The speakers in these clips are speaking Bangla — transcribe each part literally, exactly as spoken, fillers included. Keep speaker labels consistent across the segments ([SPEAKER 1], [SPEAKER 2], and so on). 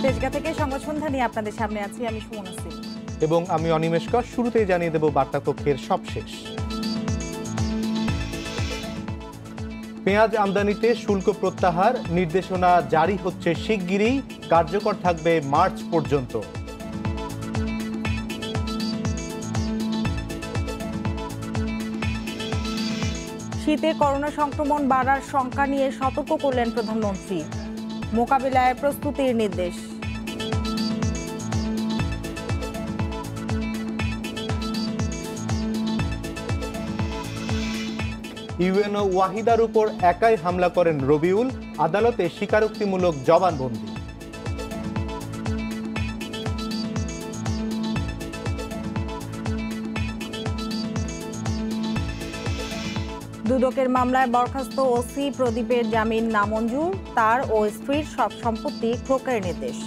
[SPEAKER 1] তেজগাঁ থেকে সংবাদ সন্ধ্যা নিয়ে আপনাদের সামনে আছি আমি সুমন সিং
[SPEAKER 2] এবং আমি অনিমেষ কর। শুরুতেই জানিয়ে দেব বার্তা কক্ষের সবশেষ। পেঁয়াজ আমদানিতে শুল্ক প্রত্যাহার নির্দেশনা জারি হচ্ছে শিগগিরই, কার্যকর থাকবে মার্চ পর্যন্ত।
[SPEAKER 1] শীতে করোনা সংক্রমণ বাড়ার শঙ্কা নিয়ে সতর্ক করলেন প্রধানমন্ত্রী, মোকাবিলায় প্রস্তুতির নির্দেশ।
[SPEAKER 2] ইউএনও ওয়াহিদার উপর একাই হামলা করেন রবিউল, আদালতে স্বীকারোক্তিমূলক জবানবন্দি।
[SPEAKER 1] দুদকের মামলায় বরখাস্ত ওসি প্রদীপের জামিন নামঞ্জুর, তার ও স্ত্রীর সব সম্পত্তি ক্রোকের নির্দেশ।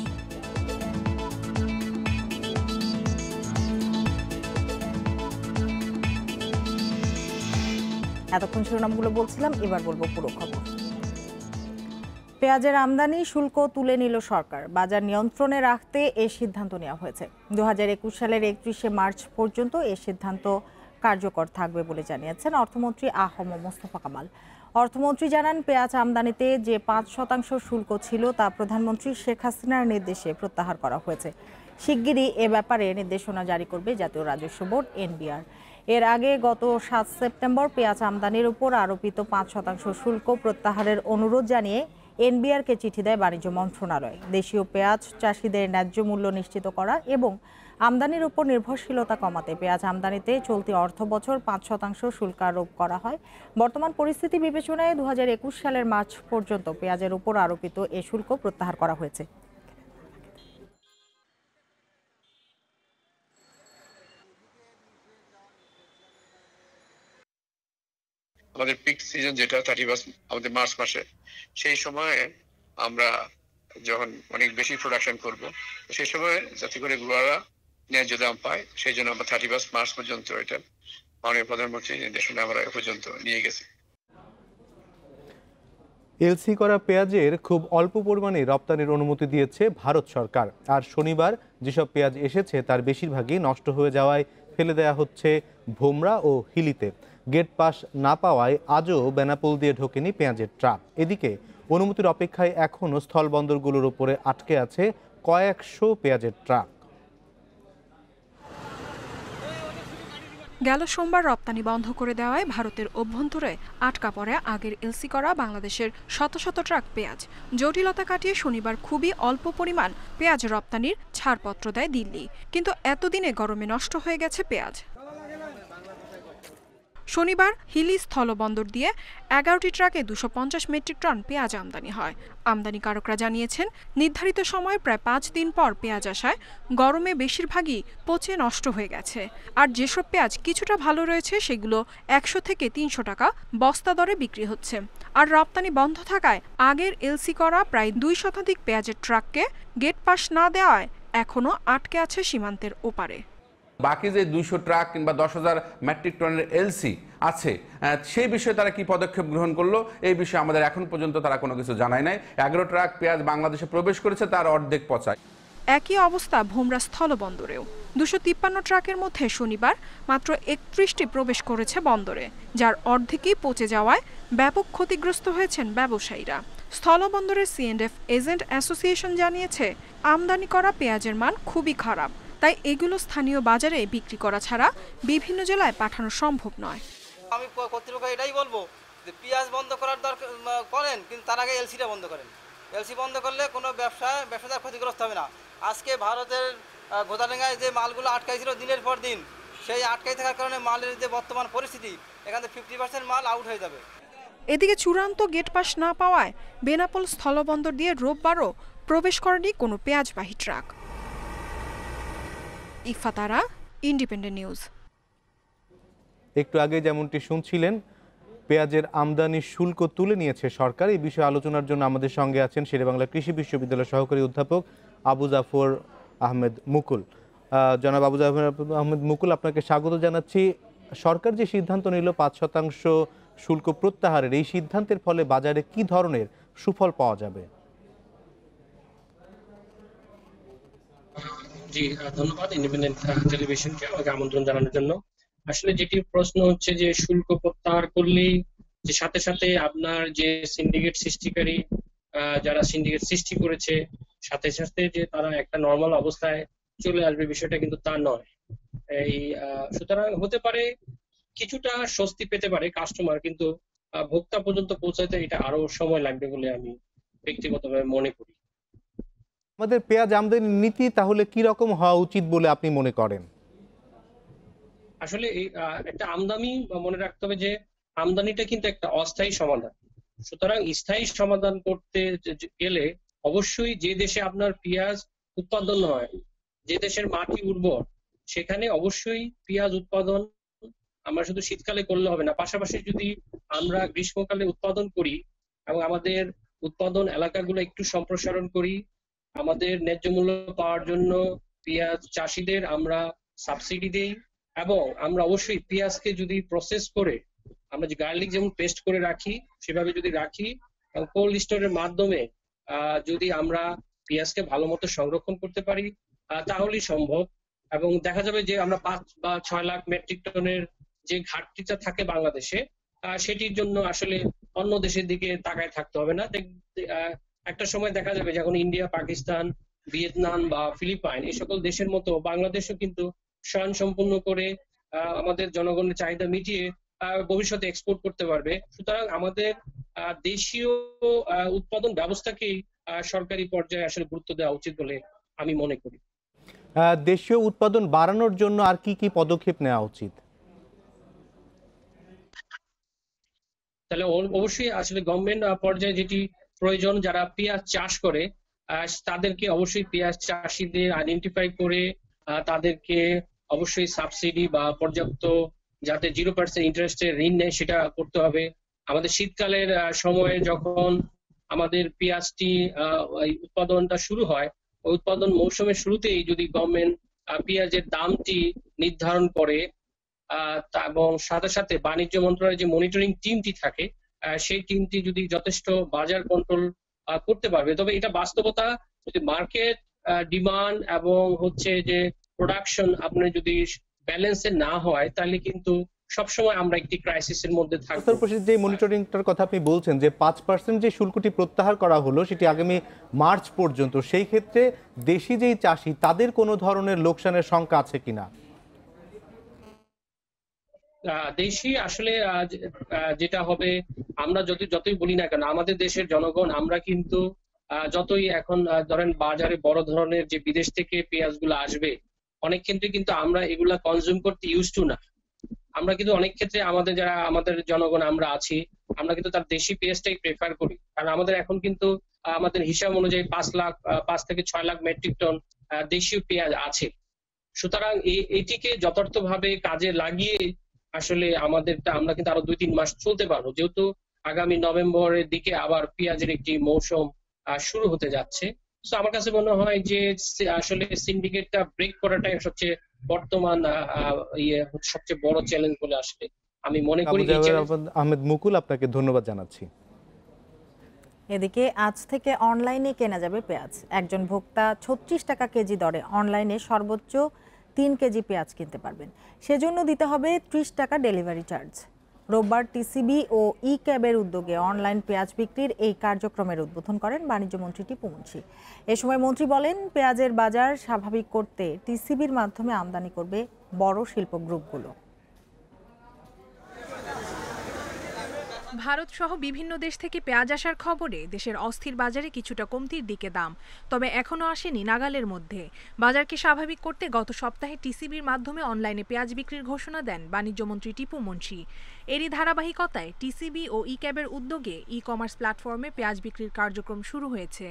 [SPEAKER 1] এতক্ষণ শিরোনামগুলো বলছিলাম, এবার বলবো পুরো খবর। পেঁয়াজের আমদানি শুল্ক তুলে নিল সরকার। বাজার নিয়ন্ত্রণে রাখতে এই সিদ্ধান্ত নেওয়া হয়েছে। দু হাজার একুশ সালের একত্রিশে মার্চ পর্যন্ত এই সিদ্ধান্ত কার্যকর থাকবে বলে জানিয়েছেন অর্থমন্ত্রী আ হ ম মোস্তফা কামাল। অর্থমন্ত্রী জানান, পেঁয়াজ আমদানিতে যে পাঁচ শতাংশ শুল্ক ছিল তা প্রধানমন্ত্রী শেখ হাসিনার নির্দেশে প্রত্যাহার করা হয়েছে। শিগগিরই এ ব্যাপারে নির্দেশনা জারি করবে জাতীয় রাজস্ব বোর্ড এন বি আর। এর আগে গত সাত সেপ্টেম্বর পেঁয়াজ আমদানির উপর আরোপিত পাঁচ শতাংশ শুল্ক প্রত্যাহারের অনুরোধ জানিয়ে এন বি আর কে চিঠি দেয় বাণিজ্য মন্ত্রণালয়। দেশীয় পেঁয়াজ চাষিদের ন্যায্য মূল্য নিশ্চিত করা এবং আমদানির উপর নির্ভরশীলতা কমাতে পেঁয়াজ আমদানিতে চলতি অর্থ বছর পাঁচ শতাংশ শুল্ক আরোপ করা হয়। বর্তমান পরিস্থিতি বিবেচনায় দু হাজার একুশ সালের মার্চ পর্যন্ত পেঁয়াজের উপর আরোপিত এ শুল্ক প্রত্যাহার করা হয়েছে।
[SPEAKER 3] আমাদের পিক সিজন যেটা থার্টি ফার্স্ট আমাদের মার্চ মাসে, সেই সময়ে আমরা যখন অনেক বেশি প্রোডাকশন করব, সেই সময় যাতে করে গুয়ারা ন্যায্য দাম পায়, সেই জন্য আমরা থার্টি ফার্স্ট মার্চ পর্যন্ত এটা মাননীয় প্রধানমন্ত্রী নির্দেশনা আমরা এ পর্যন্ত নিয়ে গেছি।
[SPEAKER 2] এলসি করা পেঁয়াজের খুব অল্প পরিমাণে রপ্তানির অনুমতি দিয়েছে ভারত সরকার। আর শনিবার যেসব পেঁয়াজ এসেছে তার বেশিরভাগই নষ্ট হয়ে যাওয়ায় ফেলে দেওয়া হচ্ছে ভোমরা ও হিলিতে। গেট পাস না পাওয়ায় আজও বেনাপোল দিয়ে ঢোকেনি পেঁয়াজের ট্রাক। এদিকে অনুমতির অপেক্ষায় এখনও স্থলবন্দরগুলোর উপরে আটকে আছে কয়েকশো পেঁয়াজের ট্রাক।
[SPEAKER 4] গেল সোমবার রপ্তানি বন্ধ করে দেওয়ায় ভারতের অভ্যন্তরে আটকা পড়ে আগের এলসি করা বাংলাদেশের শত শত ট্রাক পেঁয়াজ। জটিলতা কাটিয়ে শনিবার খুবই অল্প পরিমাণ পেঁয়াজ রপ্তানির ছাড়পত্র দেয় দিল্লি, কিন্তু এতদিনে গরমে নষ্ট হয়ে গেছে পেঁয়াজ। শনিবার হিলি স্থলবন্দর দিয়ে এগারোটি ট্রাকে দুশো পঞ্চাশ মেট্রিক টন পেঁয়াজ আমদানি হয়। আমদানিকারকরা জানিয়েছেন, নির্ধারিত সময় প্রায় পাঁচ দিন পর পেঁয়াজ আসায় গরমে বেশিরভাগই পচে নষ্ট হয়ে গেছে। আর যেসব পেঁয়াজ কিছুটা ভালো রয়েছে সেগুলো একশো থেকে তিনশো টাকা বস্তা দরে বিক্রি হচ্ছে। আর রপ্তানি বন্ধ থাকায় আগের এলসি করা প্রায় দুই শতাধিক পেঁয়াজের ট্রাককে গেট পাস না দেওয়ায় এখনও আটকে আছে সীমান্তের ওপারে।
[SPEAKER 5] বাকি যে দুইশো ট্রাক কিংবা দশ হাজার মেট্রিক টনের এলসি আছে, সেই বিষয়ে তারা কি পদক্ষেপ গ্রহণ করলো এই বিষয়ে আমাদের এখন পর্যন্ত তারা কোনো কিছু জানায় নাই। এগারো ট্রাক পেঁয়াজ বাংলাদেশে প্রবেশ করেছে, তার অর্ধেক পচায়।
[SPEAKER 4] একই অবস্থা ভোমরা স্থলবন্দরেও। দুশো তিপ্পান্ন ট্রাকের মধ্যে শনিবার মাত্র একত্রিশটি প্রবেশ করেছে বন্দরে, যার অর্ধেকই পচে যাওয়ায় ব্যাপক ক্ষতিগ্রস্ত হয়েছেন ব্যবসায়ীরা। স্থলবন্দরের C and F agent association জানিয়েছে, আমদানি করা পেঁয়াজের মান খুবই খারাপ, তাই এগুলো স্থানীয় বাজারে বিক্রি করা ছাড়া বিভিন্ন জেলায় পাঠানো সম্ভব নয়।
[SPEAKER 6] আমি কর্তৃপক্ষ এটাই বলবো যে পেঁয়াজ বন্ধ করার দরকার করেন, কিন্তু তার আগে এলসিটা বন্ধ করেন। এলসি বন্ধ করলে কোনো ব্যবসা ব্যবসাদার ক্ষতিগ্রস্ত হবে না। আজকে ভারতের গোদাডাঙ্গায় যে মালগুলো আটকাইছিল দিনের পর দিন, সেই আটকাই থাকার কারণে মালের যে বর্তমান পরিস্থিতি, এখান থেকে ফিফটি পার্সেন্ট মাল আউট হয়ে যাবে।
[SPEAKER 4] এদিকে চূড়ান্ত গেট পাস না পাওয়ায় বেনাপোল স্থলবন্দর দিয়ে রোববারও প্রবেশ করেনি কোনো পেঁয়াজবাহী ট্রাক। ইফাতারা, ইন্ডিপেন্ডেন্ট নিউজ।
[SPEAKER 2] একটু আগে যেমনটি শুনছিলেন, পেঁয়াজের আমদানি শুল্ক তুলে নিয়েছে সরকার। এই বিষয়ে আলোচনার জন্য আমাদের সঙ্গে আছেন শেরেবাংলা কৃষি বিশ্ববিদ্যালয়ের সহকারী অধ্যাপক আবু জাফর আহমেদ মুকুল। জনাব আবু জাফর আহমেদ মুকুল, আপনাকে স্বাগত জানাচ্ছি। সরকার যে সিদ্ধান্ত নিল পাঁচ শতাংশ শুল্ক প্রত্যাহারের, এই সিদ্ধান্তের ফলে বাজারে কি ধরনের সুফল পাওয়া যাবে?
[SPEAKER 7] জি ধন্যবাদ ইন্ডিপেন্ডেন্ট টেলিভিশনকে আমাকে আমন্ত্রণ জানানোর জন্য। আসলে যেটি প্রশ্ন হচ্ছে যে শুল্ক প্রত্যাহার করলেই যে সাথে সাথে আপনার যে সিন্ডিকেট সৃষ্টিকারী যারা সিন্ডিকেট সৃষ্টি করেছে সাথে সাথে যে তারা একটা নর্মাল অবস্থায় চলে আসবে, বিষয়টা কিন্তু তা নয়। এই সুতরাং হতে পারে কিছুটা স্বস্তি পেতে পারে কাস্টমার, কিন্তু ভোক্তা পর্যন্ত পৌঁছাতে এটা আরো সময় লাগবে বলে আমি ব্যক্তিগতভাবে মনে করি।
[SPEAKER 2] আমাদের পেঁয়াজ আমদানির নীতি তাহলে কি রকম হওয়া উচিত বলে আপনি মনে করেন?
[SPEAKER 7] আসলে একটা আমদানি মনে রাখতে হবে যে আমদানিটা কিন্তু একটা অস্থায়ী সমাধান। সুতরাং স্থায়ী সমাধান করতে গেলে অবশ্যই যে দেশে আপনার পেঁয়াজ উৎপাদন হয়, যে দেশের মাটি উর্বর, সেখানে অবশ্যই পেঁয়াজ উৎপাদন আমরা শুধু শীতকালে করলে হবে না, পাশাপাশি যদি আমরা গ্রীষ্মকালে উৎপাদন করি এবং আমাদের উৎপাদন এলাকাগুলো একটু সম্প্রসারণ করি, আমাদের ন্যায্য মূল্য পাওয়ার জন্য পেঁয়াজ চাষিদের আমরা সাবসিডি দেই, এবং আমরা অবশ্যই পেঁয়াজকে যদি প্রসেস করে আমরা যে গার্লিক যেমন পেস্ট করে রাখি সেভাবে যদি রাখি এবং কোল্ড স্টোরের মাধ্যমে যদি আমরা পেঁয়াজকে ভালো মতো সংরক্ষণ করতে পারি তাহলেই সম্ভব। এবং দেখা যাবে যে আমরা পাঁচ বা ছয় লাখ মেট্রিক টনের যে ঘাটতিটা থাকে বাংলাদেশে, সেটির জন্য আসলে অন্য দেশের দিকে তাকায় থাকতে হবে না। একটা সময় দেখা যাবে যখন ইন্ডিয়া, পাকিস্তান, ভিয়েতনাম বা ফিলিপাইন এই সকল দেশের মতো বাংলাদেশও কিন্তু স্বয়ং সম্পূর্ণ করে আমাদের জনগণের চাহিদা মিটিয়ে ভবিষ্যতে এক্সপোর্ট করতে পারবে। সুতরাং আমাদের দেশীয় উৎপাদন ব্যবস্থাকেই সরকারি পর্যায়ে আসলে গুরুত্ব দেওয়া উচিত বলে আমি মনে করি।
[SPEAKER 2] দেশীয় উৎপাদন বাড়ানোর জন্য আর কি কি পদক্ষেপ নেওয়া উচিত?
[SPEAKER 7] তাহলে অবশ্যই আসলে গভর্নমেন্ট পর্যায়ে যেটি প্রয়োজন, যারা পেঁয়াজ চাষ করে তাদেরকে অবশ্যই পেঁয়াজ চাষিদের আইডেন্টিফাই করে তাদেরকে অবশ্যই সাবসিডি বা পর্যাপ্ত যাতে জিরো পার্সেন্ট ইন্টারেস্টে ঋণ নেয় সেটা করতে হবে। আমাদের শীতকালের সময়ে যখন আমাদের পেঁয়াজটি উৎপাদনটা শুরু হয়, ওই উৎপাদন মৌসুমের শুরুতেই যদি গভর্নমেন্ট পেঁয়াজের দামটি নির্ধারণ করে এবং সাথে সাথে বাণিজ্য মন্ত্রণালয়ের যে মনিটরিং টিমটি থাকে সেই টিমটি যদি যথেষ্ট বাজার কন্ট্রোল করতে পারবে, তবে এটা বাস্তবতা। যদি মার্কেট ডিমান্ড এবং হচ্ছে যে প্রোডাকশন আপনার যদি ব্যালেন্সে না হয় তাহলে কিন্তু সবসময় আমরা একটি ক্রাইসিসের মধ্যে থাকবো।
[SPEAKER 2] যে মনিটরিংটার কথা আপনি বলছেন যে পাঁচ পার্সেন্ট যে শুল্কটি প্রত্যাহার করা হলো সেটি আগামী মার্চ পর্যন্ত, সেই ক্ষেত্রে দেশি যেই চাষি তাদের কোনো ধরনের লোকসানের শঙ্কা আছে কিনা?
[SPEAKER 7] দেশি আসলে যেটা হবে, আমরা যদি যতই বলি না কেন আমাদের দেশের জনগণ আমরা কিন্তু যতই এখন ধরেন বাজারে বড় ধরনের যে বিদেশ থেকে পেঁয়াজ গুলো আসবে অনেক ক্ষেত্রে কিন্তু আমরা এগুলা কনজিউম করতে ইউজ টু না। আমরা কিন্তু অনেক ক্ষেত্রে আমাদের যারা আমাদের জনগণ আমরা আছি আমরা কিন্তু তার দেশি পেঁয়াজটাই প্রেফার করি, কারণ আমাদের এখন কিন্তু আমাদের হিসাব অনুযায়ী পাঁচ লাখ পাঁচ থেকে ছয় লাখ মেট্রিক টন দেশীয় পেঁয়াজ আছে। সুতরাং এইটিকে যথার্থভাবে কাজে লাগিয়ে আসলে আমাদেরটা আমরা কিন্তু আরো দুই তিন মাস চলতে পারবো, যেহেতু আগামী নভেম্বরের দিকে আবার পেঁয়াজের একটি মৌসুম শুরু হতে যাচ্ছে। তো আমার কাছে মনে হয় যে আসলে সিন্ডিকেটটা ব্রেক করাটাই সবচেয়ে বর্তমান ইয়ে সবচেয়ে বড় চ্যালেঞ্জ বলে আসলে আমি মনে করি।
[SPEAKER 2] আহমেদ মুকুল, আপনাকে ধন্যবাদ জানাচ্ছি।
[SPEAKER 1] এদিকে আজ থেকে অনলাইনে কেনা যাবে পেঁয়াজ। একজন ভোক্তা ছত্রিশ টাকা কেজি দরে অনলাইনে সর্বোচ্চ তিন কেজি পেঁয়াজ কিনতে পারবেন। সেজন্য দিতে হবে ত্রিশ টাকা ডেলিভারি চার্জ। রোববার টিসিবি ও ই ক্যাবের উদ্যোগে অনলাইন পেঁয়াজ বিক্রির এই কার্যক্রমের উদ্বোধন করেন বাণিজ্যমন্ত্রী টিপু মুন্সি। এ সময় মন্ত্রী বলেন, পেঁয়াজের বাজার স্বাভাবিক করতে টিসিবির মাধ্যমে আমদানি করবে বড় শিল্প গ্রুপগুলো।
[SPEAKER 4] ভারত সহ বিভিন্ন দেশ থেকে পেঁয়াজ আসার খবরে দেশের অস্থির বাজারে কিছুটা কমতির দিকে দাম, তবে এখনও আসেনি নাগালের মধ্যে। বাজারকে স্বাভাবিক করতে গত সপ্তাহে টিসিবির মাধ্যমে অনলাইনে পেঁয়াজ বিক্রির ঘোষণা দেন বাণিজ্যমন্ত্রী টিপু মুন্সি। এরই ধারাবাহিকতায় টিসিবি ও ই ক্যাবের উদ্যোগে ই কমার্স প্ল্যাটফর্মে পেঁয়াজ বিক্রির কার্যক্রম শুরু হয়েছে।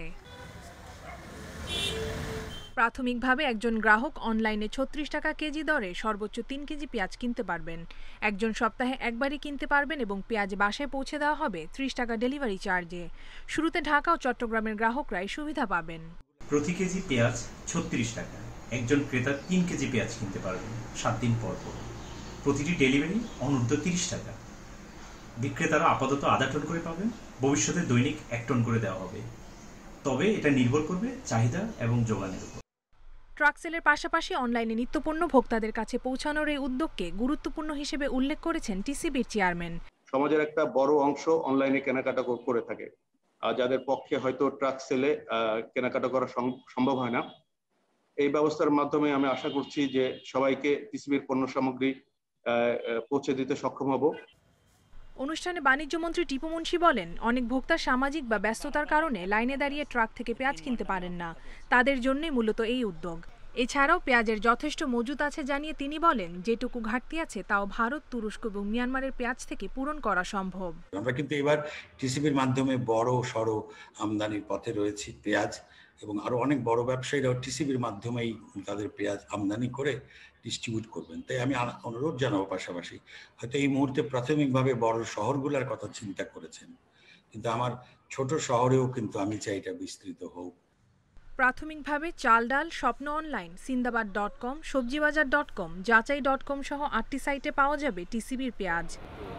[SPEAKER 4] প্রাথমিকভাবে একজন গ্রাহক অনলাইনে ছত্রিশ টাকা কেজি দরে সর্বোচ্চ তিন কেজি পেঁয়াজ কিনতে পারবেন। একজন সপ্তাহে একবারই কিনতে পারবেন এবং পেঁয়াজ বাসায় পৌঁছে দেওয়া হবে ত্রিশ টাকা ডেলিভারি চার্জে। শুরুতে ঢাকা ও চট্টগ্রামের গ্রাহকরাই সুবিধা পাবেন।
[SPEAKER 8] প্রতি কেজি পেঁয়াজ ছত্রিশ টাকা, একজন ক্রেতা তিন কেজি পেঁয়াজ কিনতে পারবেন সাত দিন পর পর। প্রতিটি ডেলিভারি অনূর্ধ্ব তিরিশ টাকা। বিক্রেতারা আপাতত আধা টন করে পাবেন, ভবিষ্যতে দৈনিক এক টন করে দেওয়া হবে, তবে এটা নির্ভর করবে চাহিদা এবং যোগানের উপর।
[SPEAKER 9] ট্রাক সেলের পাশাপাশি অনলাইনে নিত্যপণ্য ভোক্তাদের কাছে পৌঁছানোর এই উদ্যোগকে গুরুত্বপূর্ণ হিসেবে উল্লেখ করেছেন টিসিবির চেয়ারম্যান।
[SPEAKER 10] সমাজের একটা বড় অংশ অনলাইনে কেনাকাটা করে থাকে, যাদের পক্ষে হয়তো ট্রাক সেলে কেনাকাটা করা সম্ভব হয় না। এই ব্যবস্থার মাধ্যমে আমি আশা করছি যে সবাইকে টিসিবির পণ্য সামগ্রী পৌঁছে দিতে সক্ষম হব।
[SPEAKER 9] অনুষ্ঠানে বাণিজ্য মন্ত্রী টিপু মুন্সি বলেন, অনেক ভোক্তা সামাজিক বা ব্যস্ততার কারণে লাইনে দাঁড়িয়ে ট্রাক থেকে পেঁয়াজ কিনতে পারেন না, তাদের জন্যই মূলত এই উদ্যোগ। এছাড়াও পেঁয়াজের যথেষ্ট মজুত আছে জানিয়ে তিনি বলেন, যেটুকু ঘাটতি আছে তাও ভারত, তুরস্ক এবং মিয়ানমারের পেঁয়াজ থেকে পূরণ করা সম্ভব।
[SPEAKER 11] আমরা কিন্তু এবার টিসিবির মাধ্যমে বড় সড় আমদানির পথে রয়েছি পেঁয়াজ, এবং আরো অনেক বড় ব্যবসায়ীরাও টিসিবির মাধ্যমেই তাদের পেঁয়াজ আমদানি করে ডিস্ট্রিবিউট করবেন। তাই আমি অনুরোধ জানাবো, পাশাপাশি হয়তো এই মুহূর্তে প্রাথমিকভাবে বড় শহরগুলোর কথা চিন্তা করেছেন, কিন্তু আমার ছোট শহরেও কিন্তু আমি চাই এটা বিস্তৃত হোক।
[SPEAKER 9] প্রাথমিকভাবে চাল ডাল, Shwapno online, Sindabad dot com, Sabjibazar dot com, Jachai dot কম সহ আটটি সাইটে পাওয়া যাবে টিসিবির পেঁয়াজ।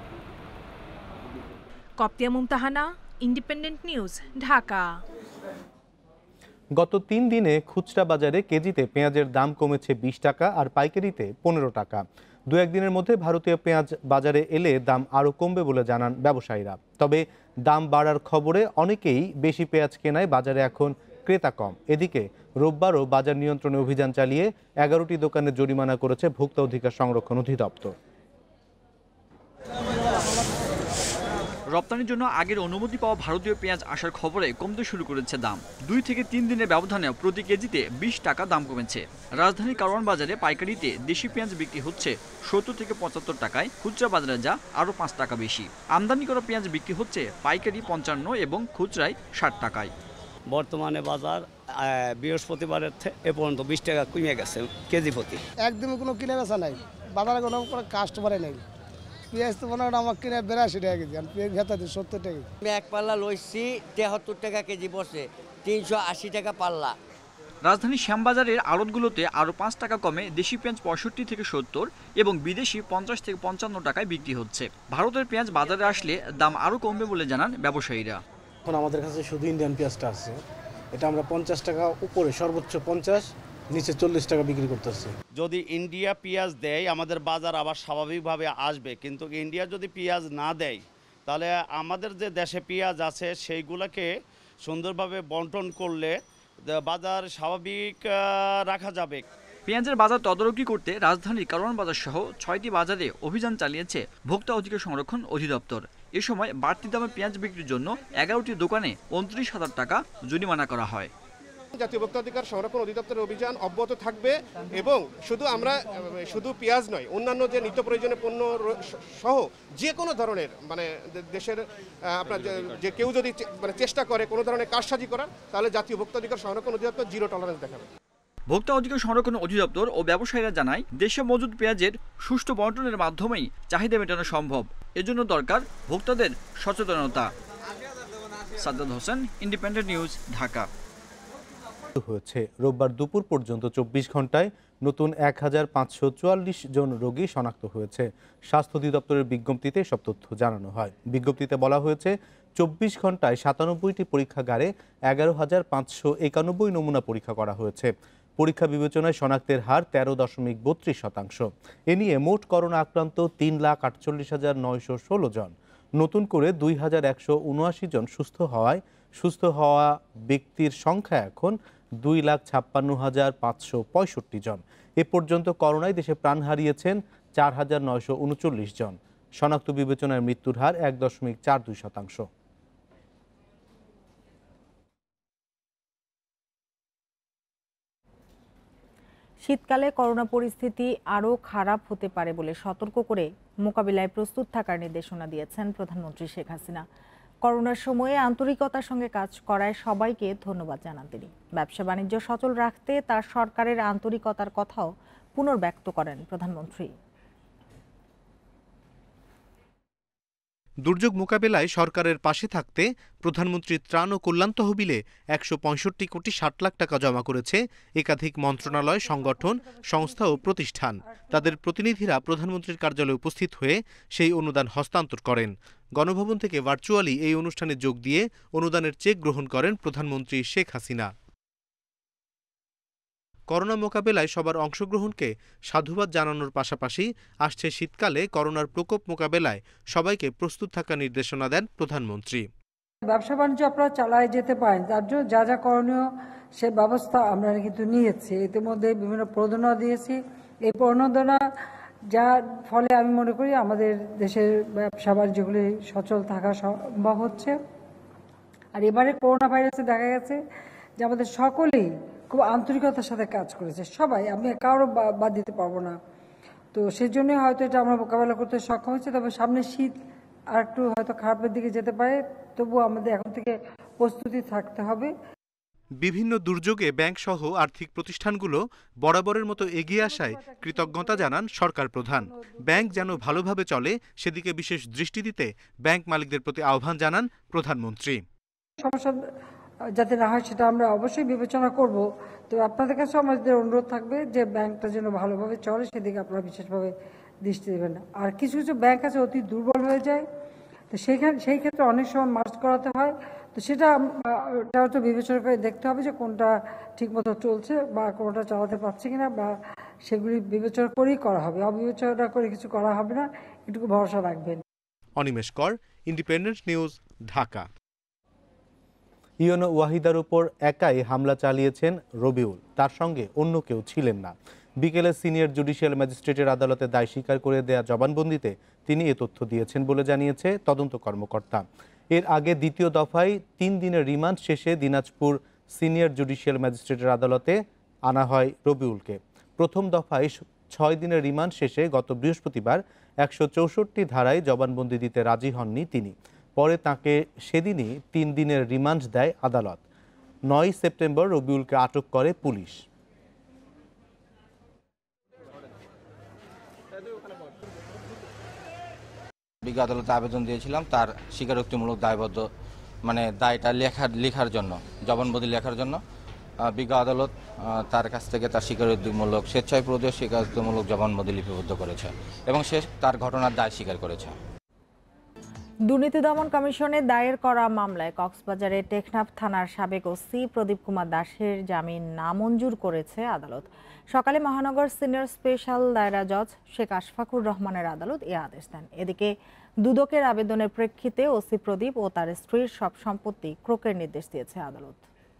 [SPEAKER 9] Koptia Mumtahana, Independent News, Dhaka.
[SPEAKER 2] গত তিন দিনে খুচরা বাজারে কেজিতে পেঁয়াজের দাম কমেছে বিশ টাকা আর পাইকারিতে পনেরো টাকা। দু একদিনের মধ্যে ভারতীয় পেঁয়াজ বাজারে এলে দাম আরও কমবে বলে জানান ব্যবসায়ীরা। তবে দাম বাড়ার খবরে অনেকেই বেশি পেঁয়াজ কেনায় বাজারে এখন ক্রেতা কম। এদিকে রোববারও বাজার নিয়ন্ত্রণে অভিযান চালিয়ে এগারোটি দোকানে জরিমানা করেছে ভোক্তা অধিকার সংরক্ষণ অধিদপ্তর।
[SPEAKER 12] রপ্তানির জন্য আগের অনুমতি পাওয়া ভারতীয় পেঁয়াজ আসার খবরে কমতে শুরু করেছে দাম। দুই থেকে তিন দিনের ব্যবধানে প্রতি কেজিতে বিশ টাকা দাম কমেছে। রাজধানীর কারওয়ান বাজারে পাইকারিতে দেশি পেঁয়াজ বিক্রি হচ্ছে সত্তর থেকে পঁচাত্তর টাকায়, খুচরা বাজারে যা আরও পাঁচ টাকা বেশি। আমদানি করা পেঁয়াজ বিক্রি হচ্ছে পাইকারি পঞ্চান্ন এবং খুচরায় ষাট টাকায়।
[SPEAKER 13] বর্তমানে বাজার বৃহস্পতিবারের এ পর্যন্ত বিশ টাকা কমে গেছে কেজি প্রতি।
[SPEAKER 14] একদমই কোনো কিনে বেচা নাই, বাজারে কোনো কাস্টমারে নেই। পেঁয়াজ তো মনে হয় আমার কিনে বেরাশি টাকা কেজি, আর পেঁয়াজ ভেতাতে সত্তর টাকা।
[SPEAKER 15] আমি এক পাল্লা লইছি তেহাত্তর টাকা কেজি বসে, তিনশো আশি টাকা পাল্লা।
[SPEAKER 12] রাজধানীর শ্যামবাজারের আড়তগুলোতে আরও পাঁচ টাকা কমে দেশি পেঁয়াজ পঁয়ষট্টি থেকে সত্তর এবং বিদেশি পঞ্চাশ থেকে পঞ্চান্ন টাকায় বিক্রি হচ্ছে। ভারতের পেঁয়াজ বাজারে আসলে দাম আরও কমবে বলে জানান ব্যবসায়ীরা।
[SPEAKER 16] এখন আমাদের কাছে শুধু ইন্ডিয়ান পেঁয়াজটা আছে, এটা আমরা পঞ্চাশ টাকা উপরে, সর্বোচ্চ পঞ্চাশ, নিচে চল্লিশ টাকা বিক্রি করতেছে।
[SPEAKER 17] যদি ইন্ডিয়া পেঁয়াজ দেয় আমাদের বাজার আবার স্বাভাবিকভাবে আসবে, কিন্তু ইন্ডিয়া যদি পেঁয়াজ না দেয় তাহলে আমাদের যে দেশে পেঁয়াজ আছে সেইগুলোকে সুন্দরভাবে বন্টন করলে বাজার স্বাভাবিক রাখা যাবে।
[SPEAKER 12] পেঁয়াজের বাজার তদারকি করতে রাজধানীর কারওয়ান বাজার সহ ছয়টি বাজারে অভিযান চালিয়েছে ভোক্তা অধিকার সংরক্ষণ অধিদপ্তর। এ সময় বাড়তি দামে পেঁয়াজ বিক্রির জন্য এগারোটি দোকানে উনত্রিশ হাজার টাকা জরিমানা করা হয়।
[SPEAKER 18] জাতীয় ভোক্তা অধিকার সংরক্ষণ অধিদপ্তরের অভিযান অব্যাহত থাকবে এবং শুধু আমরা শুধু পেঁয়াজ নয়, অন্যান্য যে নিত্য প্রয়োজনীয় পণ্য সহ যে কোনো ধরনের মানে দেশের আপনার যে কেউ যদি মানে চেষ্টা করে কোনো ধরনের কারসাজি করার, তাহলে জাতীয় ভোক্তা অধিকার সংরক্ষণ অধিদপ্তর জিরো টলারেন্স দেখাবে।
[SPEAKER 12] ভোক্তা অধিকার সংরক্ষণ অধিদপ্তর ও ব্যবসায়ীরা জানায়, দেশে মজুদ পেঁয়াজের সুষ্ঠু বন্টনের মাধ্যমেই চাহিদা মেটানো সম্ভব। এজন্য দরকার ভোক্তাদের সচেতনতা। সাদ্দাত হোসেন, ইন্ডিপেন্ডেন্ট নিউজ, ঢাকা।
[SPEAKER 2] হয়েছে রোববার দুপুর পর্যন্ত চব্বিশ ঘন্টায় নতুন এক হাজার পাঁচশো চুয়াল্লিশ জন রোগী শনাক্ত হয়েছে। স্বাস্থ্য অধিদপ্তরের বিজ্ঞপ্তিতে সব তথ্য জানানো হয়। বিজ্ঞপ্তিতে বলা হয়েছে, চব্বিশ ঘন্টায় সাতানব্বইটি পরীক্ষাগারে এগারো হাজার পাঁচশো একানব্বই নমুনা পরীক্ষা করা হয়েছে। পরীক্ষা বিবেচনায় শনাক্তের হার তেরো দশমিক বত্রিশ শতাংশ। এ নিয়ে মোট করোনা আক্রান্ত তিন লাখ আটচল্লিশ হাজার নয়শো ষোলো জন। নতুন করে দুই হাজার একশো উনআশি জন সুস্থ হওয়ায় সুস্থ হওয়া ব্যক্তির সংখ্যা এখন দুই লাখ ছাপ্পান্ন হাজার পাঁচশো পঁয়ষট্টি জন। এ পর্যন্ত করোনায় দেশে প্রাণ হারিয়েছেন চার হাজার নয়শো উনচল্লিশ জন। শনাক্ত বিবেচনায় মৃত্যুর হার এক দশমিক চার দুই শতাংশ।
[SPEAKER 1] শীতকালে করোনা পরিস্থিতি আরও খারাপ হতে পারে বলে সতর্ক করে মোকাবিলায় প্রস্তুত থাকার নির্দেশনা দিয়েছেন প্রধানমন্ত্রী শেখ হাসিনা। করোনার সময়ে আন্তরিকতার সঙ্গে কাজ করায় সবাইকে ধন্যবাদ জানান তিনি। ব্যবসা বাণিজ্য সচল রাখতে তার সরকারের আন্তরিকতার কথাও পুনর্ব্যক্ত করেন প্রধানমন্ত্রী।
[SPEAKER 2] দুর্যোগ মোকাবেলায় সরকারের পাশে থাকতে প্রধানমন্ত্রীর ত্রাণ ও কল্যাণ তহবিলে একশো পঁয়ষট্টি কোটি ষাট লাখ টাকা জমা করেছে একাধিক মন্ত্রণালয়, সংগঠন, সংস্থা ও প্রতিষ্ঠান। তাদের প্রতিনিধিরা প্রধানমন্ত্রীর কার্যালয়ে উপস্থিত হয়ে সেই অনুদান হস্তান্তর করেন। গণভবন থেকে ভার্চুয়ালি এই অনুষ্ঠানে যোগ দিয়ে অনুদানের চেক গ্রহণ করেন প্রধানমন্ত্রী শেখ হাসিনা। করোনা মোকাবেলায় সবার অংশগ্রহণকে সাধুবাদ জানানোর পাশাপাশি আসছে শীতকালে করোনার প্রকোপ মোকাবেলায় সবাইকে প্রস্তুত থাকার নির্দেশনা দেন প্রধানমন্ত্রী।
[SPEAKER 19] ব্যবসা বাণিজ্য আপনারা চালায় যেতে পারেন, তার জন্য যা যা করণীয় সে ব্যবস্থা আমরা কিন্তু নিয়েছি। ইতিমধ্যে বিভিন্ন প্রণোদনা দিয়েছি। এই প্রণোদনা যার ফলে আমি মনে করি আমাদের দেশের ব্যবসা বাণিজ্যগুলি সচল থাকা সম্ভব হচ্ছে। আর এবারে করোনা ভাইরাসে দেখা গেছে যে আমাদের সকলেই খুব আন্তরিকতার সাথে কাজ করেছে, সবাই, আমি কারো বাদ দিতে পারবো না। তো সেজন্য হয়তো এটা আমরা মোকাবেলা করতে সক্ষম হয়েছে। তবে সামনে শীত আর একটু হয়তো খারাপের দিকে যেতে পারে, তবুও আমাদের এখন থেকে প্রস্তুতি থাকতে হবে।
[SPEAKER 2] বিভিন্ন দুর্যোগে ব্যাংক সহ আর্থিক প্রতিষ্ঠানগুলো বরাবরের মতো এগিয়ে আসায় কৃতজ্ঞতা জানান সরকার প্রধান। ব্যাংক যেন ভালোভাবে চলে সেদিকে বিশেষ দৃষ্টি দিতে ব্যাংক মালিকদের প্রতি আহ্বান জানান প্রধানমন্ত্রী।
[SPEAKER 19] সমস্যা যাতে না হয় সেটা আমরা অবশ্যই বিবেচনা করব। তো আপনাদের কাছে আমাদের অনুরোধ থাকবে যে ব্যাংকটা যেন ভালোভাবে চলে সেদিকে আপনারা বিশেষভাবে দৃষ্টি দেবেন। আর কিছু কিছু ব্যাংক আছে অতি দুর্বল হয়ে যায়, তো সেইখানে সেই ক্ষেত্রে অনেক সময় মার্জ করাতে হয়। তো সেটা তো বিবেচনা করে দেখতে হবে যে কোনটা ঠিকমতো চলছে বা কোনটা চালাতে পারছে কিনা, বা সেগুলি বিবেচনা করেই করা হবে। অবিবেচনা করে কিছু করা হবে না, এটুকু ভরসা রাখবেন।
[SPEAKER 2] Animesh Kar, Independent News, Dhaka. UNO ওয়াহিদার উপর একাই হামলা চালিয়েছেন রবিউল, তার সঙ্গে অন্য কেউ ছিলেন না। বিকেলে সিনিয়র জুডিশিয়াল ম্যাজিস্ট্রেটের আদালতে দায় স্বীকার করে দেয়া জবানবন্দিতে তিনি এ তথ্য দিয়েছেন বলে জানিয়েছে তদন্ত কর্মকর্তা। এর আগে দ্বিতীয় দফায় তিন দিনের রিমান্ড শেষে দিনাজপুর সিনিয়র জুডিশিয়াল ম্যাজিস্ট্রেটের আদালতে আনা হয় রবিউলকে। প্রথম দফায় ছয় দিনের রিমান্ড শেষে গত বৃহস্পতিবার একশো চৌষট্টি ধারায় জবানবন্দি দিতে রাজি হননি তিনি। পরে তাকে সেদিনই তিন দিনের রিমান্ড দেয় আদালত। নয় সেপ্টেম্বর রবিউলকে আটক করে পুলিশ।
[SPEAKER 20] বিজ্ঞ আদালতে আবেদন দিয়েছিলাম তার স্বীকারোক্তিমূলক দায়বদ্ধ মানে দায়টা লেখার লেখার জন্য, জবানবন্দি লেখার জন্য বিজ্ঞ আদালত তার কাছ থেকে তার স্বীকারোক্তিমূলক স্বেচ্ছায় প্রদেশ স্বীকারোক্তিমূলক জবানবন্দি লিপিবদ্ধ করেছে এবং সে তার ঘটনার দায় স্বীকার করেছে।
[SPEAKER 1] দুর্নীতি দমন কমিশনে দায়ের করা মামলায় কক্সবাজারের টেকনাফ থানার সাবেক ওসি প্রদীপ কুমার দাসের জামিন নামঞ্জুর করেছে আদালত। সকালে মহানগর সিনিয়র স্পেশাল দায়রা জজ শেখ আশফাকুর রহমানের আদালত এ আদেশ দেন। এদিকে দুদকের আবেদনের প্রেক্ষিতে ওসি প্রদীপ ও তার স্ত্রীর সব সম্পত্তি ক্রোকের নির্দেশ দিয়েছে আদালত।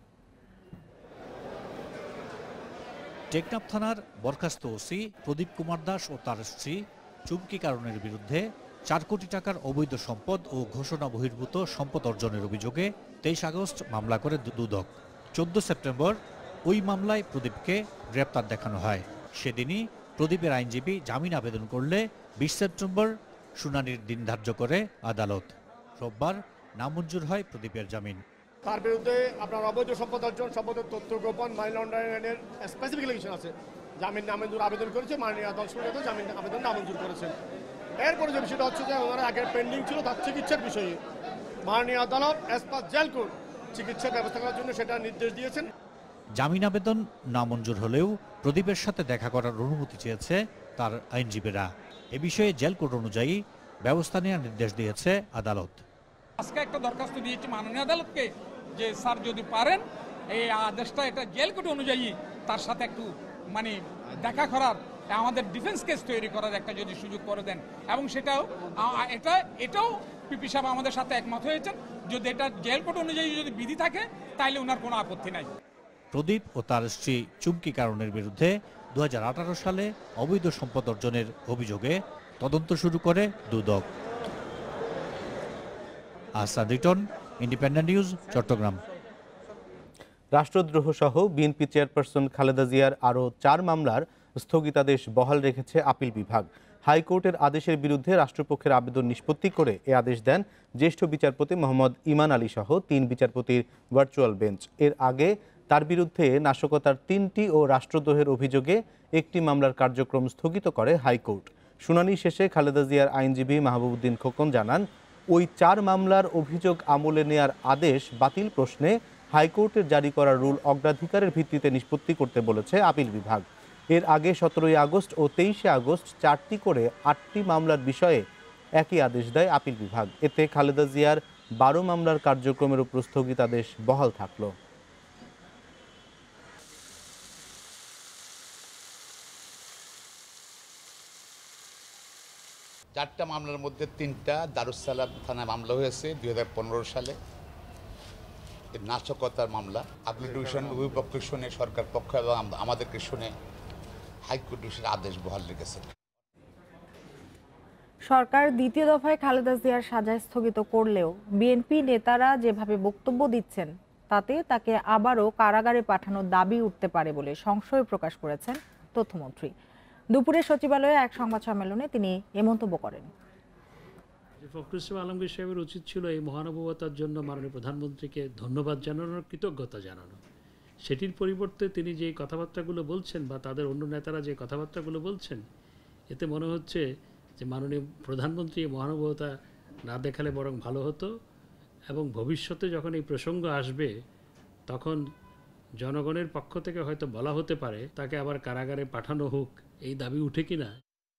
[SPEAKER 21] টেকনাফ থানার বরখাস্ত ওসি প্রদীপ কুমার দাস ও তার স্ত্রী চুমকি কারণের বিরুদ্ধে চার কোটি টাকার অবৈধ সম্পদ ও ঘোষণা বহির্ভূত সম্পদ অর্জনের অভিযোগে তেইশ আগস্ট মামলা করে দুদক। চোদ্দ সেপ্টেম্বর ওই মামলায় প্রদীপকে গ্রেপ্তার দেখানো হয়। সেদিনই প্রদীপের আইনজীবী জামিন আবেদন করলে বিশ সেপ্টেম্বর শুনানির দিন ধার্য করে আদালত। রোববার নামঞ্জুর হয় প্রদীপের জামিন।
[SPEAKER 22] তার বিরুদ্ধে আপনার অবৈধ সম্পদ অর্জন, সম্পদের তথ্য গোপন, মানি লন্ডারিং এর স্পেসিফিক লিগেশন আছে। জামিন নামঞ্জুর আবেদন করেছে, মাননীয় আদালত শুনানিতে জামিন আবেদন নামঞ্জুর করেছেন। এরপরে যে বিষয়টা হচ্ছে যে ওনারা আগের পেন্ডিং ছিল তার চিকিৎসার বিষয়ে মাননীয় আদালত এস পার জেল কোড চিকিৎসার ব্যবস্থা করার জন্য সেটা নির্দেশ দিয়েছেন।
[SPEAKER 21] জামিন আবেদন নামঞ্জুর হলেও প্রদীপের সাথে দেখা করার অনুমতি চেয়েছে তার আইনজীবীরা। এ বিষয়ে জেল কোড অনুযায়ী ব্যবস্থা নেওয়ার নির্দেশ দিয়েছে আদালত।
[SPEAKER 23] আজকে একটা দরখাস্ত দিয়েছি মাননীয় আদালতকে যে স্যার যদি পারেন এই আদেশটা এটা জেল কোড অনুযায়ী তার সাথে একটু মানে দেখা করার, আমাদের ডিফেন্স কেস তৈরি করার একটা যদি সুযোগ করে দেন, এবং সেটাও এটা এটাও পিপি সাহেব আমাদের সাথে একমত হয়েছেন, যদি এটা জেল কোড অনুযায়ী যদি বিধি থাকে তাহলে ওনার কোনো আপত্তি নাই।
[SPEAKER 21] প্রদীপ ও তার স্ত্রী চুমকি কারণের বিরুদ্ধে দু হাজার আঠারো সালে অবৈধ সম্পদ অর্জনের অভিযোগে তদন্ত শুরু করে দুদক। Ahsan Riton, Independent News, Chattogram.
[SPEAKER 2] রাষ্ট্রদ্রোহ সহ বিএনপি চেয়ারপারসন খালেদা জিয়ার আরও চার মামলার স্থগিতাদেশ বহাল রেখেছে আপিল বিভাগ। হাইকোর্টের আদেশের বিরুদ্ধে রাষ্ট্রপক্ষের আবেদন নিষ্পত্তি করে এ আদেশ দেন জ্যেষ্ঠ বিচারপতি মোহাম্মদ ইমান আলী সহ তিন বিচারপতির ভার্চুয়াল বেঞ্চ। এর আগে তার বিরুদ্ধে নাশকতার তিনটি ও রাষ্ট্রদ্রোহের অভিযোগে একটি মামলার কার্যক্রম স্থগিত করে হাইকোর্ট। শুনানি শেষে খালেদা জিয়ার আইনজীবী মাহবুবউদ্দিন খোকন জানান, ওই চার মামলার অভিযোগ আমলে নেয়ার আদেশ বাতিল প্রশ্নে হাইকোর্টের জারি করা রুল অগ্রাধিকারের ভিত্তিতে নিষ্পত্তি করতে বলেছে আপিল বিভাগ। এর আগে সতেরোই আগস্ট ও তেইশে আগস্ট চারটি করে আটটি মামলার বিষয়ে একই আদেশ দেয় আপিল বিভাগ। এতে খালেদা জিয়ার বারো মামলার কার্যক্রমের উপর স্থগিতাদেশ বহাল থাকল।
[SPEAKER 3] চারটা মামলার মধ্যে তিনটা দারুসালাম থানায় মামলা হয়েছে দুই হাজার পনেরো সালে নাশকতার মামলা। আপিল ডিভিশন উভয় পক্ষ শুনে সরকার পক্ষ এবং আমাদেরকে শুনে হাইকোর্ট ডিভিশনের আদেশ বহাল রেখেছে।
[SPEAKER 1] সরকার দ্বিতীয় দফায় খালেদা জিয়ার সাজা স্থগিত করলেও বিএনপি নেতারা যেভাবে বক্তব্য দিচ্ছেন তাতে তাকে আবারও কারাগারে পাঠানোর দাবি উঠতে পারে বলে সংশয় প্রকাশ করেছেন তথ্যমন্ত্রী। দুপুরে সচিবালয়ে এক সংবাদ সম্মেলনে তিনি এ মন্তব্য করেন।
[SPEAKER 5] ফখরুল ইসলাম আলমগীর সাহেবের উচিত ছিল এই মহানুভবতার জন্য মাননীয় প্রধানমন্ত্রীকে ধন্যবাদ জানানোর, কৃতজ্ঞতা জানানো। সেটির পরিবর্তে তিনি যে কথাবার্তাগুলো বলছেন বা তাদের অন্য নেতারা যে কথাবার্তাগুলো বলছেন, এতে মনে হচ্ছে যে মাননীয় প্রধানমন্ত্রী এই মহানুভবতা না দেখালে বরং ভালো হতো এবং ভবিষ্যতে যখন এই প্রসঙ্গ আসবে তখন জনগণের পক্ষ থেকে হয়তো বলা হতে পারে তাকে আবার কারাগারে পাঠানো হোক, এই দাবি উঠে কিনা।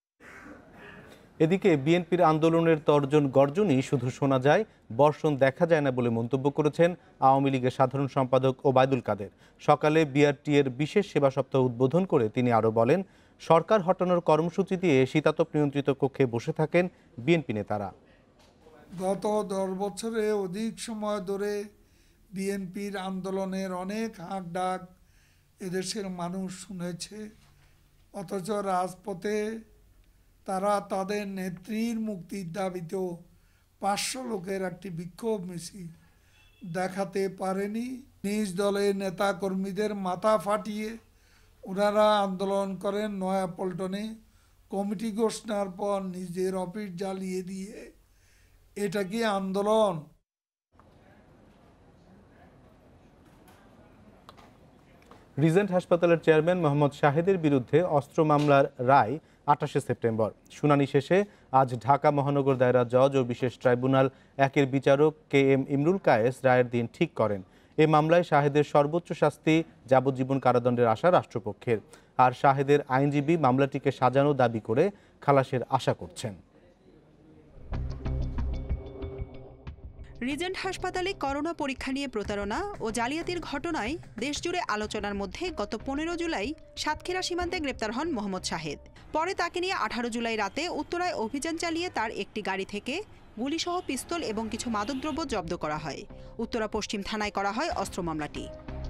[SPEAKER 2] এদিকে বিএনপির আন্দোলনের তর্জন গর্জনই শুধু শোনা যায়, বর্ষণ দেখা যায় না বলে মন্তব্য করেছেন আওয়ামী লীগের সাধারণ সম্পাদক ওবায়দুল কাদের। সকালে বিআরটি এর বিশেষ সেবা সপ্তাহ উদ্বোধন করে তিনি আরও বলেন, সরকার হটানোর কর্মসূচি দিয়ে শীতাতপ নিয়ন্ত্রিত কক্ষে বসে থাকেন বিএনপি নেতারা।
[SPEAKER 6] গত দশ বছরে অধিক সময় ধরে বিএনপির আন্দোলনের অনেক হাঁক ডাক এদেশের মানুষ শুনেছে, অথচ রাজপথে তারা তাদের নেত্রীর মুক্তির দাবিতেও পাঁচশো লোকের একটি বিক্ষোভ মিছিল দেখাতে পারেনি। নিজ দলের নেতাকর্মীদের মাথা ফাটিয়ে ওনারা আন্দোলন করেন নয়াপল্টনে। কমিটি ঘোষণার পর নিজের অফিস জ্বালিয়ে দিয়ে এটা কি আন্দোলন?
[SPEAKER 2] রিজেন্ট হাসপাতালের চেয়ারম্যান মোহাম্মদ শাহেদের বিরুদ্ধে অস্ত্র মামলার রায় আঠাশে সেপ্টেম্বর। শুনানি শেষে আজ ঢাকা মহানগর দায়রা জজ ও বিশেষ ট্রাইব্যুনাল একের বিচারক কে এম ইমরুল কায়েস রায়ের দিন ঠিক করেন। এ মামলায় শাহেদের সর্বোচ্চ শাস্তি যাবজ্জীবন কারাদণ্ডের আশা রাষ্ট্রপক্ষের, আর শাহেদের আইনজীবী মামলাটিকে সাজানো দাবি করে খালাসের আশা করছেন।
[SPEAKER 24] রিজেন্ট হাসপাতালে করোনা পরীক্ষা নিয়ে প্রতারণা ও জালিয়াতির ঘটনায় দেশজুড়ে আলোচনার মধ্যে গত পনেরো জুলাই সাতক্ষীরা সীমান্তে গ্রেপ্তার হন মোহাম্মদ শাহেদ। পরে তাকে নিয়ে আঠারো জুলাই রাতে উত্তরায় অভিযান চালিয়ে তার একটি গাড়ি থেকে গুলিসহ পিস্তল এবং কিছু মাদকদ্রব্য জব্দ করা হয়। উত্তরা পশ্চিম থানায় করা হয় অস্ত্র মামলাটি।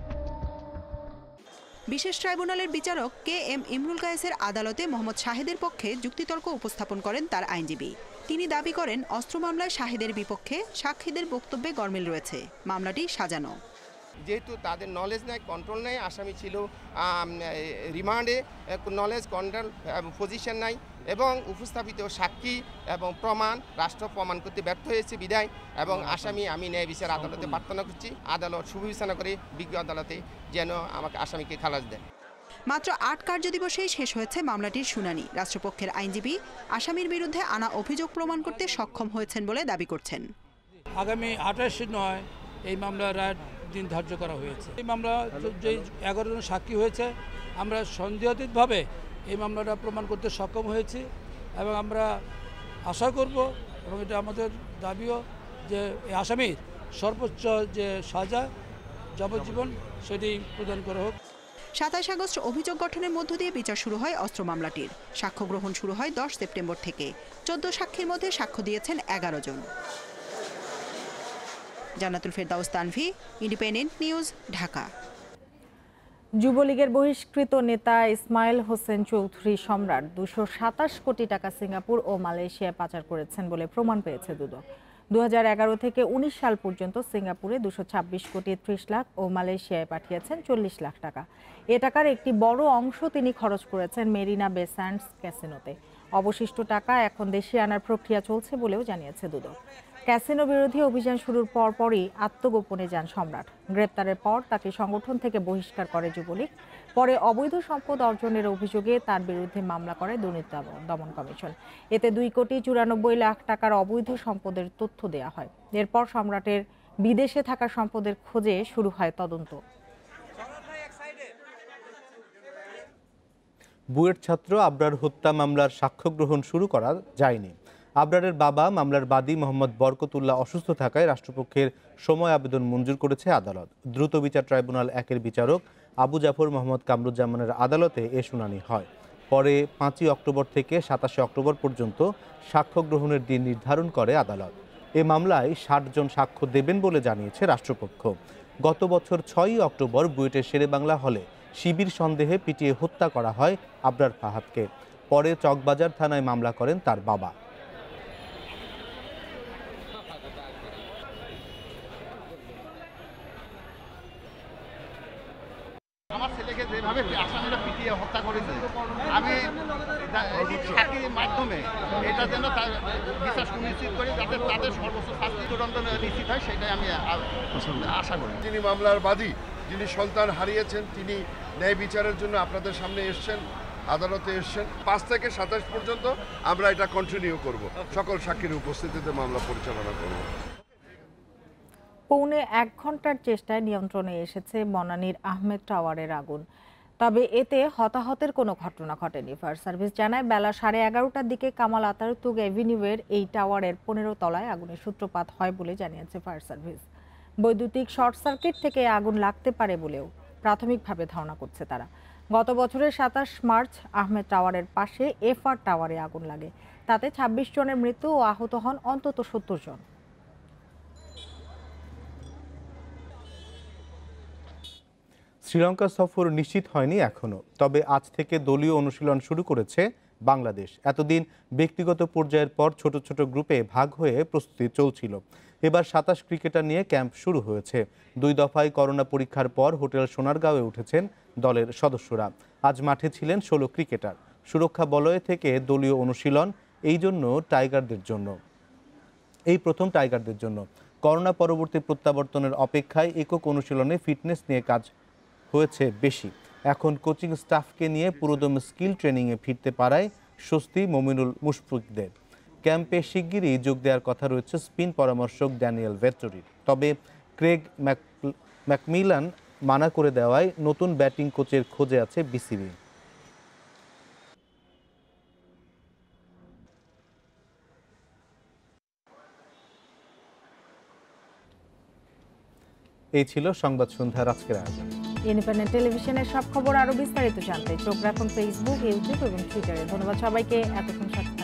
[SPEAKER 24] বিশেষ ট্রাইব্যুনালের বিচারক কে এম ইমরুল কায়েসের আদালতে মোহাম্মদ শাহেদের পক্ষে যুক্তিতর্ক উপস্থাপন করেন তার আইনজীবী। তিনি দাবি করেন, অস্ত্র মামলায় শাহেদের বিপক্ষে সাক্ষীদের বক্তব্যে গরমিল রয়েছে, মামলাটি সাজানো।
[SPEAKER 18] যেহেতু তাদের নলেজ নাই, কন্ট্রোল নাই, আসামি ছিল রিমান্ডে, নলেজ কন্ট্রোল পজিশন নাই এবং উপস্থাপিত সাক্ষী এবং প্রমাণ রাষ্ট্র প্রমাণ করতে ব্যর্থ হয়েছে বিদায় এবং আসামি আমি ন্যায় বিচার আদালতে প্রার্থনা করছি, আদালত সুবিবেচনা করে বিজ্ঞ আদালতে যেন আমাকে আসামিকে খালাস দেয়।
[SPEAKER 24] মাত্র আট কার্যদিবসেই শেষ হয়েছে মামলাটির শুনানি। রাষ্ট্রপক্ষের আইনজীবী আসামির বিরুদ্ধে আনা অভিযোগ প্রমাণ করতে সক্ষম হয়েছেন বলে দাবি করছেন।
[SPEAKER 5] আগামী আঠাশ নয় এই মামলার রায় দিন ধার্য করা হয়েছে। এই মামলা যে এগারো জন সাক্ষী হয়েছে, আমরা সন্দেহাতীতভাবে এই মামলাটা প্রমাণ করতে সক্ষম হয়েছি এবং আমরা আশা করব এবং এটা আমাদের দাবিও যে এই আসামির সর্বোচ্চ যে সাজা যাবজ্জীবন সেটি প্রদান করা হোক।
[SPEAKER 24] সাতাশ আগস্ট অভিযোগ গঠনের মধ্য দিয়ে বিচার শুরু হয় অস্ত্র মামলাটির। সাক্ষ্য গ্রহণ শুরু হয় দশ সেপ্টেম্বর থেকে। চোদ্দ সাক্ষীর মধ্যে সাক্ষ্য দিয়েছেন এগারো জন। জান্নাতুল ফেরদাউস তানভি, ইন্ডিপেন্ডেন্ট নিউজ, ঢাকা।
[SPEAKER 1] যুবলীগের বহিষ্কৃত নেতা ইসমাইল হোসেন চৌধুরী সম্রাট দুশো সাতাশ কোটি টাকা সিঙ্গাপুর ও মালয়েশিয়ায় পাচার করেছেন বলে প্রমাণ পেয়েছে দুদক। দু হাজার এগারো থেকে উনিশ সাল পর্যন্ত সিঙ্গাপুরে দুশো ছাব্বিশ কোটি ত্রিশ লাখ ও মালয়েশিয়ায় পাঠিয়েছেন চল্লিশ লাখ টাকা। এ টাকার একটি বড় অংশ তিনি খরচ করেছেন মেরিনা বে স্যান্ডস ক্যাসিনোতে। অবশিষ্ট টাকা এখন দেশে আনার প্রক্রিয়া চলছে বলেও জানিয়েছে দুদক। ক্যাসিনো বিরোধী অভিযান শুরুর পরপরই আত্মগোপনে যান সম্রাট। গ্রেপ্তারের পর তাকে সংগঠন থেকে বহিষ্কার করে যুবলীগ। পরে অবৈধ সম্পদ অর্জনের অভিযোগে তার বিরুদ্ধে মামলা করে দুর্নীতি দমন কমিশন। এতে দুই কোটি চুরানব্বই লাখ টাকার অবৈধ সম্পদের তথ্য দেওয়া হয়। এরপর সম্রাটের বিদেশে থাকা সম্পদের খোঁজে শুরু হয় তদন্ত।
[SPEAKER 2] বুয়েট ছাত্র আবরার হত্যা মামলার সাক্ষ্য গ্রহণ শুরু করা যায়নি। আবরারের বাবা মামলার বাদী মোহাম্মদ বরকতুল্লাহ অসুস্থ থাকায় রাষ্ট্রপক্ষের সময় আবেদন মঞ্জুর করেছে আদালত। দ্রুত বিচার ট্রাইব্যুনাল একের বিচারক আবু জাফর মোহাম্মদ কামরুজ্জামানের আদালতে এ শুনানি হয়। পরে পাঁচই অক্টোবর থেকে সাতাশে অক্টোবর পর্যন্ত সাক্ষ্য গ্রহণের দিন নির্ধারণ করে আদালত। এ মামলায় ষাট জন সাক্ষ্য দেবেন বলে জানিয়েছে রাষ্ট্রপক্ষ। গত বছর ছয়ই অক্টোবর বুয়েটের শেরেবাংলা হলে শিবির সন্দেহে পিটিয়ে হত্যা করা হয় আবরার ফাহাদকে। পরে চকবাজার থানায় মামলা করেন তার বাবা।
[SPEAKER 4] আমার ছেলেকে যেভাবে আসামিরা পিটিয়ে হত্যা করেছে, আমি সাক্ষীর মাধ্যমে এটা যেন তার বিচার সুনিশ্চিত করি, যাতে তাদের সর্বোচ্চ শাস্তি চূড়ান্ত নিশ্চিত হয়, সেটাই আমি আশা করি।
[SPEAKER 7] যিনি মামলার বাদী, যিনি সন্তান হারিয়েছেন, তিনি ন্যায় বিচারের জন্য আপনাদের সামনে এসছেন, আদালতে এসছেন। পাঁচ থেকে সাতাশ পর্যন্ত আমরা এটা কন্টিনিউ করব, সকল সাক্ষীর উপস্থিতিতে মামলা পরিচালনা করব।
[SPEAKER 1] পৌনে এক ঘন্টার চেষ্টায় নিয়ন্ত্রণে এসেছে বনানীর আহমেদ টাওয়ারের আগুন, তবে এতে হতাহতের কোনো ঘটনা ঘটেনি। ফায়ার সার্ভিস জানায় বেলা সাড়ে এগারোটার দিকে কামাল আতাতুর্ক এভিনিউয়ের এই টাওয়ারের পনেরো তলায় আগুনের সূত্রপাত হয় বলে জানিয়েছে ফায়ার সার্ভিস। বৈদ্যুতিক শর্ট সার্কিট থেকে আগুন লাগতে পারে বলেও প্রাথমিকভাবে ধারণা করছে তারা। গত বছরের সাতাশ মার্চ আহমেদ টাওয়ারের পাশে এফআর টাওয়ারে আগুন লাগে, তাতে ছাব্বিশ জনের মৃত্যু ও আহত হন অন্তত সত্তর জন।
[SPEAKER 2] শ্রীলঙ্কা সফর নিশ্চিত হয়নি এখনো, তবে আজ থেকে দলীয় অনুশীলন শুরু করেছে বাংলাদেশ। এতদিন ব্যক্তিগত পর্যায়ের পর ছোট ছোট গ্রুপে ভাগ হয়ে প্রস্তুতি চলছিল। এবার সাতাশ ক্রিকেটার নিয়ে ক্যাম্প শুরু হয়েছে। দুই দফায় করোনা পরীক্ষার পর হোটেল সোনারগাঁওয়ে উঠেছেন দলের সদস্যরা। আজ মাঠে ছিলেন ষোলো ক্রিকেটার। সুরক্ষা বলয় থেকে দলীয় অনুশীলন এই জন্য টাইগারদের জন্য এই প্রথম টাইগারদের জন্য করোনা পরবর্তী প্রত্যাবর্তনের অপেক্ষায় একক অনুশীলনে ফিটনেস নিয়ে কাজ হয়েছে বেশি। এখন কোচিং স্টাফকে নিয়ে পুরোদম স্কিল ট্রেনিংয়ে ফিরতে পারায় স্বস্তি মমিনুল মুশফিকদের। ক্যাম্পে শিগগিরই যোগ দেওয়ার কথা রয়েছে স্পিন পরামর্শক ড্যানিয়েল ভেট্টোরির। তবে ক্রেগ ম্যাকমিলান মানা করে দেওয়ায় নতুন ব্যাটিং কোচের খোঁজে আছে বিসিবি। এই ছিল সংবাদ সন্ধ্যার আজকের আয়োজন।
[SPEAKER 1] ইন্ডিপেন্ডেন্ট টেলিভিশনের সব খবর আরো বিস্তারিত জানতে চোখ রাখুন ফেসবুক, ইউটিউব এবং টুইটারে। ধন্যবাদ সবাইকে এতক্ষণ সাথে